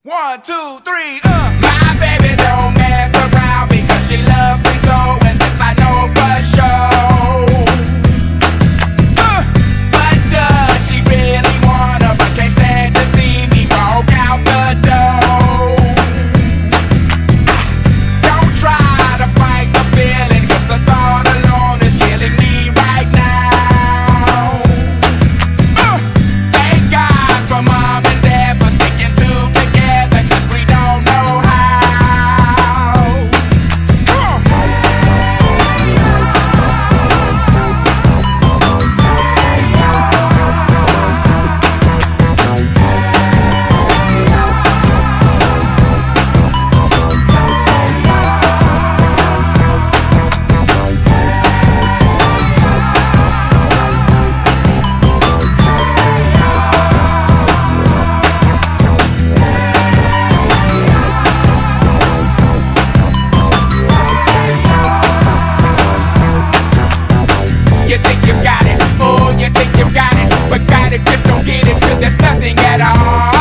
1, 2, 3, My baby don't mess around because she loves me so, and this I know for sure. But does she really wanna, but can't stand to see me walk out the door? Don't try to fight the feeling, cause the thought alone is killing me right now. Thank God for mom and dad for sticking together, cause we don't know how. You think you got it, oh, you think you got it, but got it, just don't get it till there's nothing at all.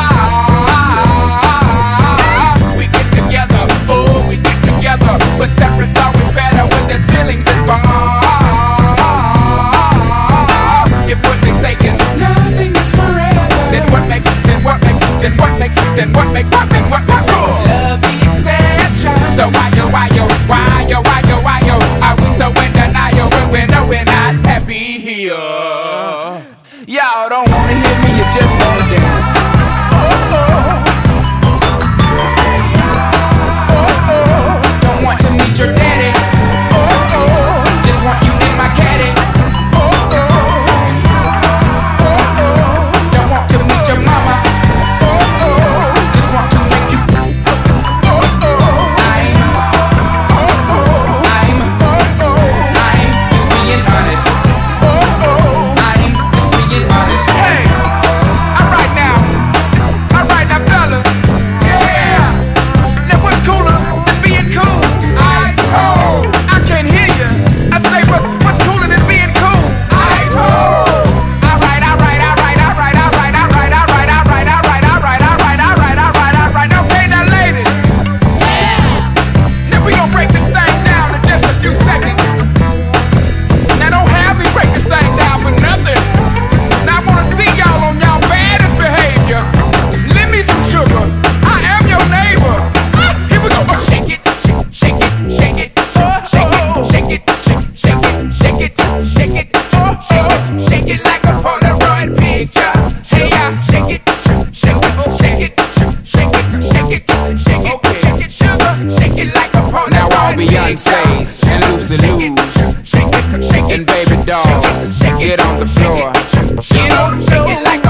We get together, oh, we get together, but separate's always better when there's feelings involved. If what they say is nothing is forever, then what makes it, then what makes it, then what makes it, then what makes it, then what makes love the exception? So why are we so in denial when we know we're not happy here? Y'all don't wanna hear me, you just wanna dance. Don't want to meet your daddy. Just want you in my caddy. Don't want to meet your mama. Just want to make you. I'm just being honest. I'm just being honest. Hey, alright now, fellas. Yeah. Now what's cooler than being cool? Ice cold. I can't hear you. I say what's cooler than being cool? Ice cold. Alright. Okay, now ladies. Yeah. Now we gon' break this thing down in just a few seconds. Now don't have me break this thing down for nothing. Now I wanna see y'all on y'all baddest behavior. Lend me some sugar. I am your neighbor. Here we go. Shake it, shake it, shake it, shake it, shake it, shake it, shake it, shake it, shake it, shake it like a Polaroid picture. Hey, shake it, shake it, shake it, shake it, shake it, shake it, shake it, sugar, shake it like a Polaroid picture. Now all Beyonce's and Lucy Lou's and baby dolls, get on the floor. Get on the floor.